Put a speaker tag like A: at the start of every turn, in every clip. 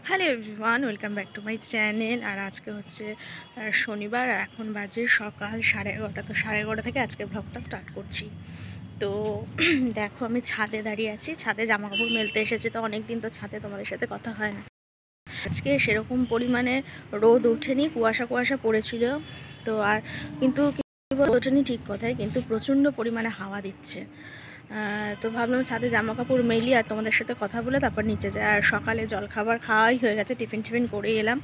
A: Hello everyone, welcome back to my channel. আর আজকে হচ্ছে শনিবার, আর এখন বাজে সকাল 11:30। তো 11:30 থেকে আজকের ব্লগটা স্টার্ট করছি। তো দেখো, আমি ছাদে দাঁড়িয়ে আছি, ছাদে জামা কাপড় মেলতে এসেছি। তো অনেক দিন তো ছাদে তোমাদের সাথে কথা হয় না। আজকে সেরকম পরিমাণে রোদ ওঠেনি, কুয়াশা কুয়াশা পড়েছিল। তো আর কিন্তু ওঠেনি ঠিক কথাই, কিন্তু প্রচণ্ড পরিমাণে হাওয়া দিচ্ছে। তো ভাবলাম ছাদে জামা কাপড় মেলি আর তোমাদের সাথে কথা বলে তারপর নিচে যায়। আর সকালে জলখাবার খাওয়াই হয়ে গেছে, টিফিন করে এলাম।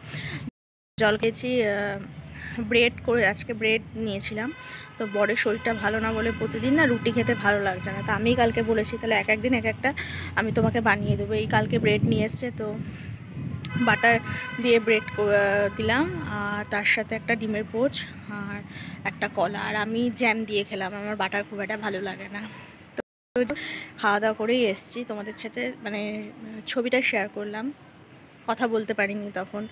A: জল খেয়েছি, ব্রেড করে, আজকে ব্রেড নিয়েছিলাম। তো বরের শরীরটা ভালো না বলে প্রতিদিন না রুটি খেতে ভালো লাগছে না। তো আমি কালকে বলেছি তাহলে এক একদিন এক একটা আমি তোমাকে বানিয়ে দেবো। এই কালকে ব্রেড নিয়ে এসছে, তো বাটার দিয়ে ব্রেড দিলাম, আর তার সাথে একটা ডিমের পোচ আর একটা কলা। আর আমি জ্যাম দিয়ে খেলাম, আমার বাটার খুব একটা ভালো লাগে না। তো খাওয়া দাওয়া করেই এসছি, তোমাদের সাথে মানে ছবিটা শেয়ার করলাম, কথা বলতে পারিনি তখন।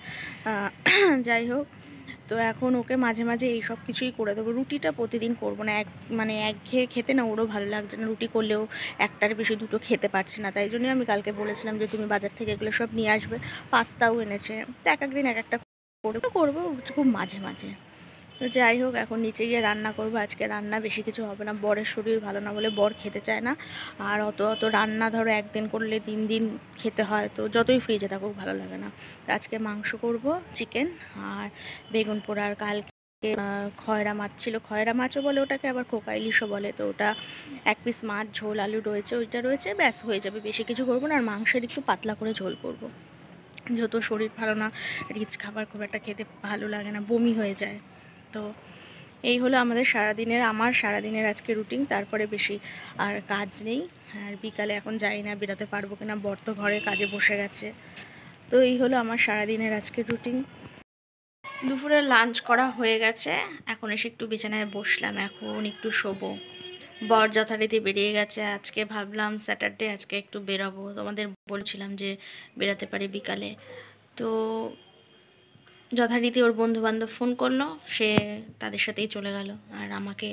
A: যাই হোক, তো এখন ওকে মাঝে মাঝে এই সব কিছুই করে দেবো। রুটিটা প্রতিদিন করবো না, একঘেয়ে খেতে না ওরও ভালো লাগছে না। রুটি করলেও একটার বেশি দুটো খেতে পারছে না। তাই জন্যই আমি কালকে বলেছিলাম যে তুমি বাজার থেকে এগুলো সব নিয়ে আসবে। পাস্তাও এনেছে, তো এক একদিন এক একটা করবো খুব মাঝে মাঝে। তো যাই হোক, এখন নিচে গিয়ে রান্না করবো। আজকে রান্না বেশি কিছু হবে না, বরের শরীর ভালো না বলে বর খেতে চায় না। আর অত রান্না ধরো একদিন করলে 3 দিন খেতে হয়, তো যতই ফ্রিজে থাকুক ভালো লাগে না। তো আজকে মাংস করব, চিকেন আর বেগুন পোড়া। আর কালকে খয়রা মাছ ছিল, খয়রা মাছও বলে ওটাকে, আবার খোকা ইলিশও বলে। তো ওটা 1 পিস মাছ, ঝোল আলু রয়েছে, ওইটা রয়েছে, ব্যাস হয়ে যাবে। বেশি কিছু করবো না। আর মাংসের একটু পাতলা করে ঝোল করব, যেহেতু শরীর ভালো না, রিচ খাবার খুব একটা খেতে ভালো লাগে না, বমি হয়ে যায়। তো এই হলো আমার সারাদিনের আজকে রুটিন। তারপরে বেশি আর কাজ নেই। আর বিকালে এখন যাই না, বেরোতে পারবো কিনা, বর তো ঘরে কাজে বসে গেছে। তো এই হলো আমার সারাদিনের আজকের রুটিন। দুপুরে লাঞ্চ করা হয়ে গেছে, এখন এসে একটু বিছানায় বসলাম, এখন একটু শোবো। বর যথারীতি বেরিয়ে গেছে। আজকে ভাবলাম স্যাটারডে, আজকে একটু বেরোবো, তোমাদের বলছিলাম যে বেরোতে পারি বিকালে। তো যথারীতি ওর বন্ধুবান্ধব ফোন করলো, সে তাদের সাথেই চলে গেল। আর আমাকে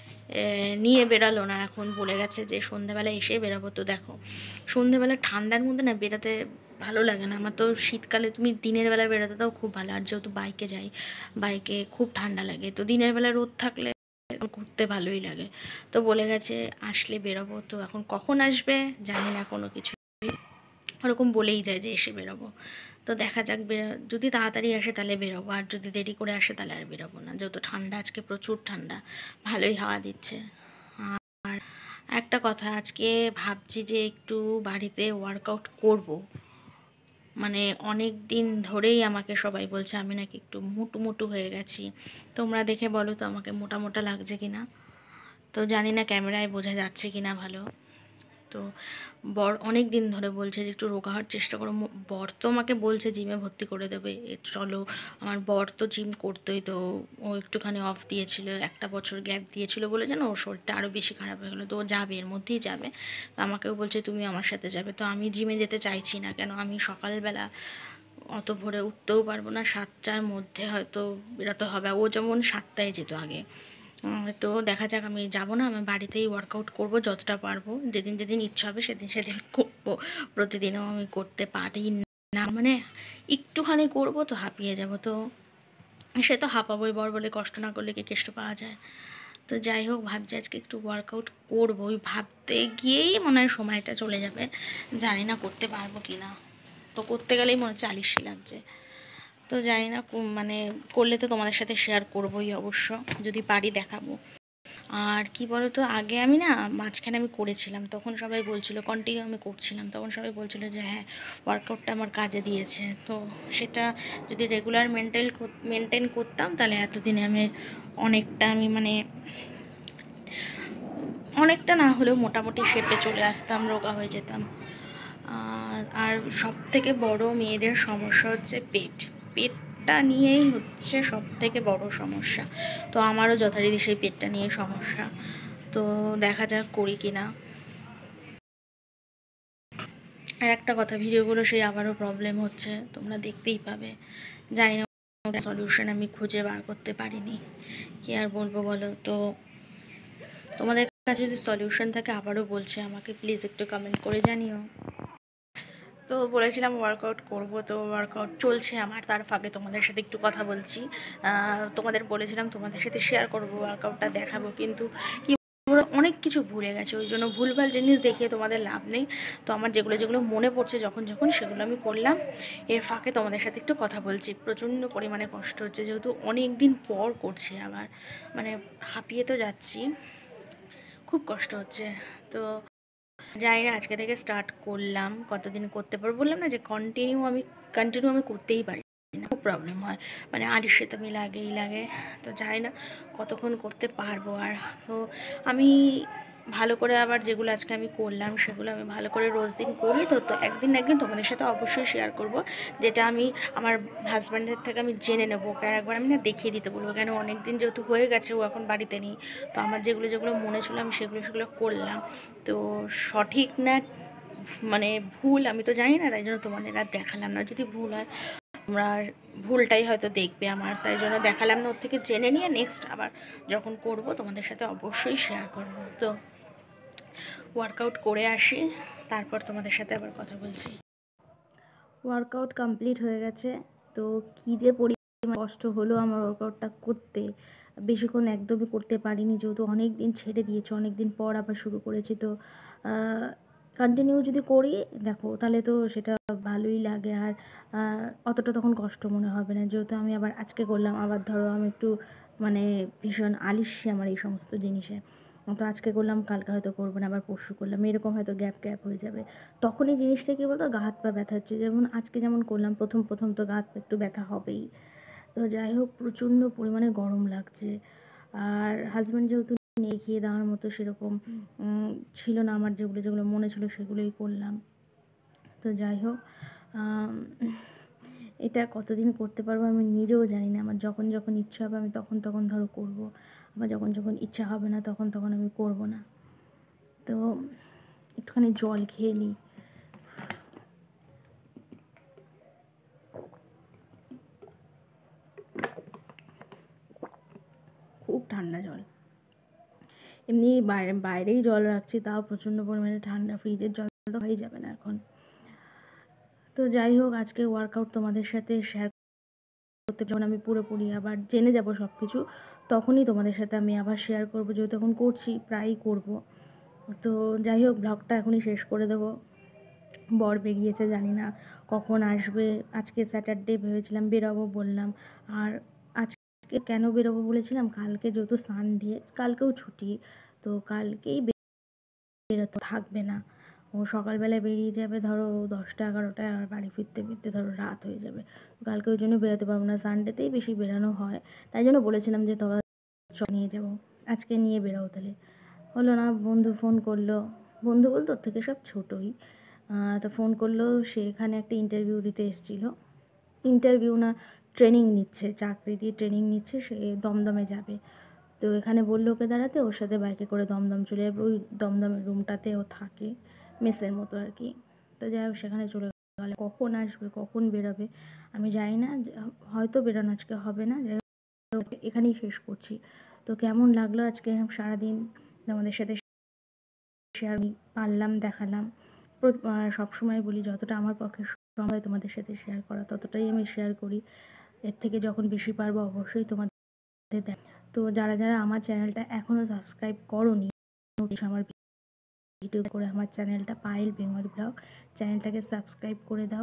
A: নিয়ে বেরালো না, এখন বলে গেছে যে সন্ধ্যেবেলা এসে বেরাবো। তো দেখো, সন্ধ্যেবেলা ঠান্ডার মধ্যে না বেরাতে ভালো লাগে না আমার। তো শীতকালে তুমি দিনের বেলা বেরোতে তাও খুব ভালো, আর যেহেতু বাইকে যাই, বাইকে খুব ঠান্ডা লাগে। তো দিনের বেলা রোদ থাকলে ঘুরতে ভালোই লাগে। তো বলে গেছে আসলে বেরোবো। তো এখন কখন আসবে জানি না কোনো কিছু, ওরকম বলেই যায় যে এসে বেরোবো। তো দেখা যাক, যদি তাড়াতাড়ি আসে তাহলে বেরোবো, আর যদি দেরি করে আসে তাহলে আর বেরোবো না। যেহেতু ঠান্ডা, আজকে প্রচুর ঠান্ডা, ভালোই হাওয়া দিচ্ছে। আর একটা কথা, আজকে ভাবছি যে একটু বাড়িতে ওয়ার্কআউট করব। মানে অনেক দিন ধরেই আমাকে সবাই বলছে আমি নাকি একটু মোটু মোটু হয়ে গেছি। তোমরা দেখে বলো তো আমাকে মোটা মোটা লাগছে কিনা। তো জানি না ক্যামেরায় বোঝা যাচ্ছে কিনা ভালো। তো বর অনেক দিন ধরে বলছে যে একটু রোগা হওয়ার চেষ্টা করো। বর তো আমাকে বলছে জিমে ভর্তি করে দেবে, চলো। আমার বর তো জিম করতোই, তো ও একটুখানি অফ দিয়েছিল, 1 বছর গ্যাপ দিয়েছিল বলে যেন ওর শরীরটা আরও বেশি খারাপ হয়ে গেলো। তো ও যাবে, এর মধ্যেই যাবে। তো আমাকেও বলছে তুমি আমার সাথে যাবে। তো আমি জিমে যেতে চাইছি না, কেন আমি সকালবেলা অত ভোরে উঠতেও পারবো না, 7টার মধ্যে হয়তো বেরোতে হবে। ও যেমন 7টায় যেত আগে। তো দেখা যাক, আমি যাবো না, আমি বাড়িতেই ওয়ার্কআউট করব যতটা পারবো। যেদিন যেদিন ইচ্ছা হবে সেদিন সেদিন করবো। প্রতিদিনও আমি করতে পারি না, মানে একটুখানি করব তো হাঁপিয়ে যাব। তো সে তো হাঁপাবোই, বর বলে কষ্ট না করলে কি কেষ্ট পাওয়া যায়। তো যাই হোক, ভাবছি আজকে একটু ওয়ার্কআউট করবো। ওই ভাবতে গিয়েই মনে হয় সময়টা চলে যাবে, জানি না করতে পারবো কি না। তো করতে গেলেই মনে হচ্ছে আলিস্যি লাগছে। তো জানি না, মানে করলে তো তোমাদের সাথে শেয়ার করবোই অবশ্য, যদি পারি দেখাবো। আর কি বলতো, আগে আমি না মাঝখানে আমি করেছিলাম, তখন সবাই বলছিল, কন্টিনিউ আমি করছিলাম, তখন সবাই বলছিল যে হ্যাঁ ওয়ার্কআউটটা আমার কাজে দিয়েছে। তো সেটা যদি রেগুলার মেনটেন করতাম তাহলে এতদিনে আমি অনেকটা, আমি মানে অনেকটা না হলেও মোটামুটি শেপে চলে আসতাম, রোগা হয়ে যেতাম। আর সব থেকে বড় মেয়েদের সমস্যা হচ্ছে পেটটা নিয়েই হচ্ছে সব থেকে বড় সমস্যা। তো আমারও যথারীতি সেই পেটটা নিয়েই সমস্যা। তো দেখা যাক করি কিনা। আর একটা কথা, ভিডিওগুলো সেই আবারও প্রবলেম হচ্ছে, তোমরা দেখতেই পাবে। জানি না সলিউশন আমি খুঁজে বার করতে পারিনি, কি আর বলবো বলো। তো তোমাদের কাছে যদি সলিউশন থাকে আবারও বলছি, আমাকে প্লিজ একটু কমেন্ট করে জানিও। তো বলেছিলাম ওয়ার্কআউট করব, তো ওয়ার্কআউট চলছে আমার, তার ফাঁকে তোমাদের সাথে একটু কথা বলছি। তোমাদের বলেছিলাম তোমাদের সাথে শেয়ার করব, ওয়ার্কআউটটা দেখাবো, কিন্তু কি অনেক কিছু ভুলে গেছে, ওই জন্য ভুলভাল জিনিস দেখিয়ে তোমাদের লাভ নেই। তো আমার যেগুলো যেগুলো মনে পড়ছে যখন যখন সেগুলো আমি করলাম। এর ফাঁকে তোমাদের সাথে একটু কথা বলছি। প্রচণ্ড পরিমাণে কষ্ট হচ্ছে, যেহেতু অনেক দিন পর করছি আবার, মানে হাঁপিয়ে তো যাচ্ছি, খুব কষ্ট হচ্ছে। তো জানি না, আজকে থেকে স্টার্ট করলাম, কতদিন করতে পারবো বললাম না যে কন্টিনিউ আমি করতেই পারি না, খুব প্রবলেম হয়, মানে আলিশে তো আমি লাগেই লাগে। তো জানি না কতক্ষণ করতে পারবো। আর তো আমি ভালো করে আবার যেগুলো আজকে আমি করলাম সেগুলো আমি ভালো করে রোজ দিন করি, তো তো একদিন না একদিন তোমাদের সাথে অবশ্যই শেয়ার করব, যেটা আমি আমার হাজব্যান্ডের থেকে আমি জেনে নেবো। ওকে একবার আমি না দেখিয়ে দিতে বলবো, কেন অনেক দিন যেহেতু হয়ে গেছে, ও এখন বাড়িতে নেই। তো আমার যেগুলো যেগুলো মনে ছিল আমি সেগুলো করলাম। তো সঠিক না মানে ভুল আমি তো জানি না, তাই জন্য তোমাদের আর দেখালাম না। যদি ভুল হয় তোমরা ভুলটাই হয়তো দেখবে আমার, তাই জন্য দেখালাম না, ওর থেকে জেনে নিয়ে নেক্সট আবার যখন করব তোমাদের সাথে অবশ্যই শেয়ার করব। তো ওয়ার্কআউট করে আসি, তারপর তোমাদের সাথে আবার কথা বলছি। ওয়ার্কআউট কমপ্লিট হয়ে গেছে। তো কী যে পরিমাণ কষ্ট হলো আমার ওয়ার্কআউটটা করতে, বেশিক্ষণ একদমই করতে পারিনি, যেহেতু অনেক দিন ছেড়ে দিয়েছি, অনেক দিন পর আবার শুরু করেছি। তো কন্টিনিউ যদি করি দেখো তাহলে তো সেটা ভালোই লাগে, আর অতটা তখন কষ্ট মনে হবে না, যেহেতু আমি আবার আজকে করলাম, আবার ধরো আমি একটু মানে ভীষণ আলিস্যি আমার এই সমস্ত জিনিসে। তো আজকে করলাম, কালকে হয়তো করবো না, আবার পরশু করলাম, এরকম হয়তো গ্যাপ হয়ে যাবে। তখন এই জিনিসটা কী বলতো, গা হাত পা ব্যথা হচ্ছে, যেমন আজকে যেমন করলাম, প্রথম তো গা হাত পা একটু ব্যথা হবেই। তো যাই হোক, প্রচণ্ড পরিমাণে গরম লাগছে, আর হাজব্যান্ড যেহেতু নিয়ে খেয়ে দেওয়ার মতো সেরকম ছিল না, আমার যেগুলো যেগুলো মনে ছিল সেগুলোই করলাম। তো যাই হোক, এটা কতদিন করতে পারবো আমি নিজেও জানি না। আমার যখন যখন ইচ্ছা হবে আমি তখন তখন ধরো করবো, আবার যখন যখন ইচ্ছা হবে না তখন তখন আমি করবো না। তো একটুখানি জল খেয়ে নিই। খুব ঠান্ডা জল, এমনি বাইরেই জল রাখছি, তাও প্রচণ্ড পরিমাণে ঠান্ডা, ফ্রিজের জল তো হয়ে যাবে না এখন। তো যাই হোক, আজকে ওয়ার্কআউট তোমাদের সাথে শেয়ার করতে যখন আমি পুরোপুরি আবার জেনে যাব সব কিছু, তখনই তোমাদের সাথে আমি আবার শেয়ার করব, যেহেতু এখন করছি, প্রায়ই করব। তো যাই হোক, ব্লগটা এখনই শেষ করে দেবো। বর বেরিয়েছে, জানি না কখন আসবে। আজকে স্যাটারডে, ভেবেছিলাম বেরোবো বললাম, আর আজকে কেন বেরোবো বলেছিলাম, কালকে যেহেতু সানডে, কালকেও ছুটি, তো কালকেই বেরোতে থাকবে না। ও সকালবেলায় বেরিয়ে যাবে ধরো 10টা 11টায়, আর বাড়ি ফিরতে ফিরতে ধরো রাত হয়ে যাবে। কালকে ওই জন্য বেরোতে পারবো না, সানডেতেই বেশি বেরানো হয়, তাই জন্য বলেছিলাম যে তোরা নিয়ে যাবো, আজকে নিয়ে বেরোও। তাহলে হলো না, বন্ধু ফোন করলো, বন্ধু বলতে ওর থেকে সব ছোটোই। তো ফোন করলো, সে এখানে একটা ইন্টারভিউ দিতে এসেছিলো, ইন্টারভিউ না ট্রেনিং নিচ্ছে, চাকরি দিয়ে ট্রেনিং নিচ্ছে, সে দমদমে যাবে। তো এখানে বললো ওকে দাঁড়াতে, ওর সাথে বাইকে করে দমদম চলে যাবে, ওই দমদমের রুমটাতে ও থাকে, মেসের মতো আর কি। তো যাই হোক, সেখানে চলে গেলে কখন আসবে কখন বেরোবে আমি জানি না, হয়তো বেরোনো আজকে হবে না। যাই হোক, এখানেই শেষ করছি। তো কেমন লাগলো আজকে সারাদিন আমাদের সাথে শেয়ার পারলাম, দেখালাম। সবসময় বলি যতটা আমার পক্ষে সম্ভব তোমাদের সাথে শেয়ার করা, ততটাই আমি শেয়ার করি। এর থেকে যখন বেশি পারবো অবশ্যই তোমাদের দেখ। তো যারা যারা আমার চ্যানেলটা এখনও সাবস্ক্রাইব করোনি, আমার ভিডিও করে আমার চ্যানেলটা পায়েল বেঙ্গলি ব্লগ, চ্যানেলটাকে সাবস্ক্রাইব করে দাও।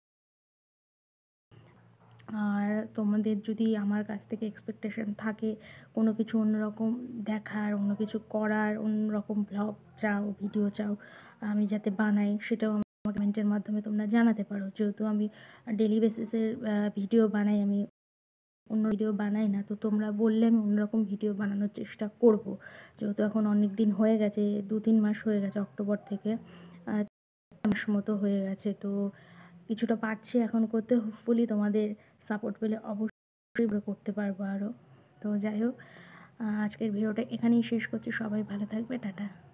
A: আর তোমাদের যদি আমার কাছ থেকে এক্সপেকটেশন থাকে কোনো কিছু অন্যরকম দেখার, অন্য কিছু করার, অন্যরকম ব্লগ চাও, ভিডিও চাও আমি যাতে বানাই, সেটাও আমার কমেন্টের মাধ্যমে তোমরা জানাতে পারো। যেহেতু আমি ডেলি বেসিসের ভিডিও বানাই, আমি অন্য ভিডিও বানাই না, তো তোমরা বললে আমি অন্যরকম ভিডিও বানানোর চেষ্টা করব। যেহেতু এখন অনেক দিন হয়ে গেছে, 2-3 মাস হয়ে গেছে, অক্টোবর থেকে মাস মতো হয়ে গেছে, তো কিছুটা পারছি এখন করতে। হোপফুলি তোমাদের সাপোর্ট পেলে অবশ্যই করতে পারবো আরও। তো যাই হোক, আজকের ভিডিওটা এখানেই শেষ করছি। সবাই ভালো থাকবে, টাটা।